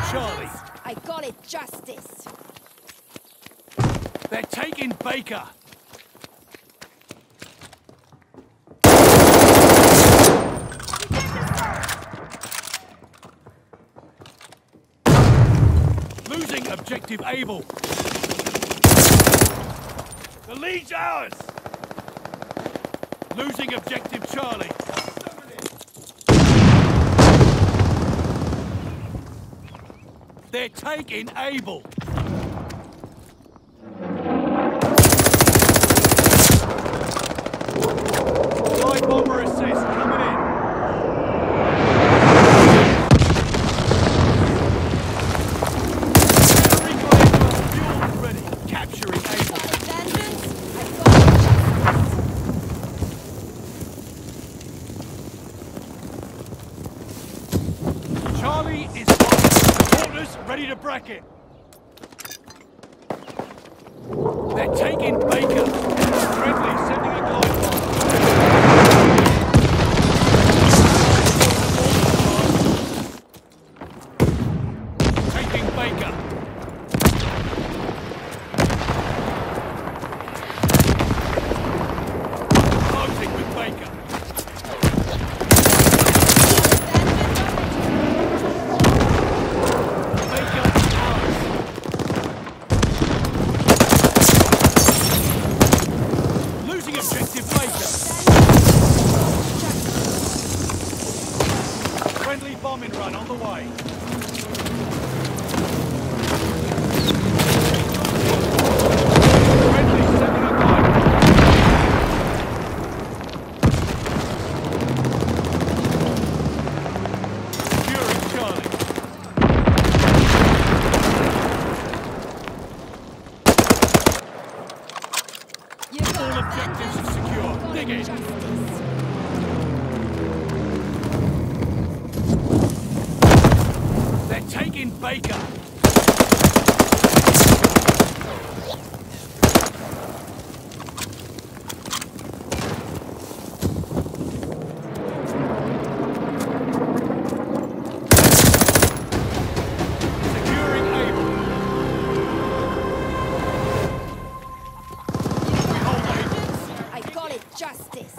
Charlie. I got it, justice. They're taking Baker. Losing objective Able. The lead's ours. Losing objective Charlie. They're taking Able. Light bomber assist coming in. Fuel ready. Capturing Able. Charlie is mortars ready to bracket. They're taking Baker. Friendly sending a glide bomb. Taking Baker. Closing with Baker. Friendly bombing run on the way. Friendly sending a glide. Securing Charlie. All objectives are secure. Dig in. Taking Baker. Securing Able. We hold Able. I got it, justice.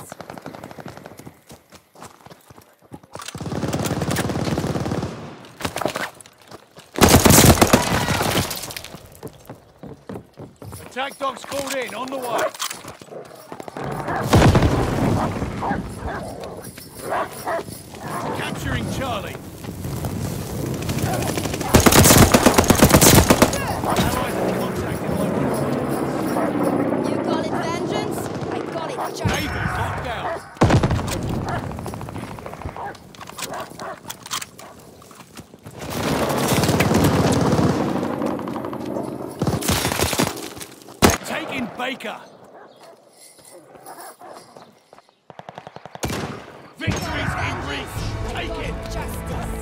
Attack dogs called in, on the way. Capturing Charlie. Allies in contact in local. You got it, vengeance? I got it, justice. Navy locked down. Taking Baker. Victory's in reach. Take it. Justice.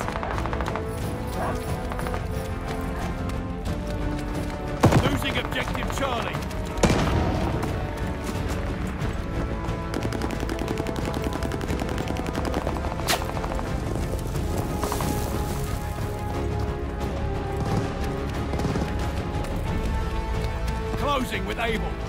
Losing objective Charlie. Closing with Able.